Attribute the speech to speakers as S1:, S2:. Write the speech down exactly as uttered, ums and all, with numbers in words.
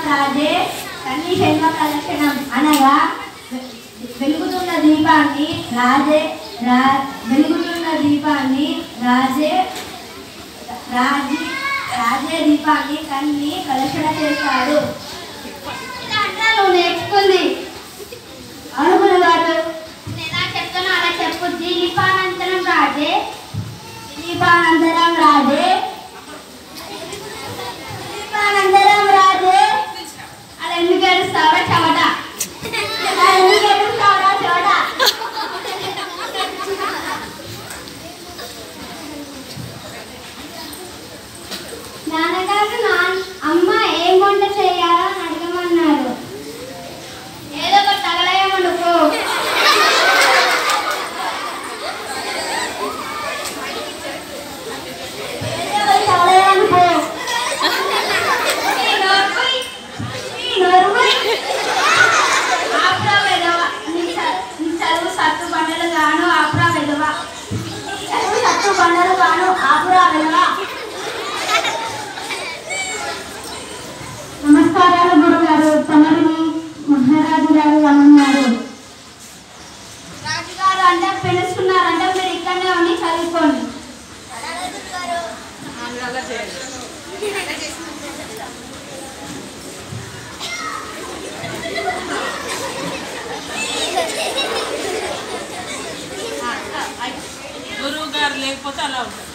S1: రాజే కన్ని షణ్మక లక్షణం అనగా వెలుగుతున్న దీపాన్ని రాజే రా వెలుగుతున్న దీపాన్ని రాజే రాజీ రాజే దీపాన్ని కన్ని కలశన చేస్తాడు. నువ్వు నేర్చుకుంది అనుకుని గారు ఎలా చెప్తానో అలా చెప్పు. దీపానంతరం రాజే దీపానంతరం రాజే దీపానంతరం రాజే అలా ఎందుకు ఏడుస్తావా చెమట అలా ఎందుకు ఏడుస్తావా చెమట. నాన్నగారు నా అమ్మ ఏం వంట చేయాలో అని అడగమన్నారు. ఏదో ఒక తగలయమనుకో. చదువు సత్తు బండలు గాను ఆపురా వెదవా చదువు సత్తు బండలు గాను ఆపురా వెదవా.
S2: నమస్కారాలు గురుగారు. తమరిని మహారాజు గారు రమ్మన్నారు.
S1: రాజుగారు అంటే పిలుస్తున్నారంటే మీరు ఇక్కడనే ఉండి చదువుకోండి.
S3: గురువు గారు లేకపోతే అలా ఉంటుంది.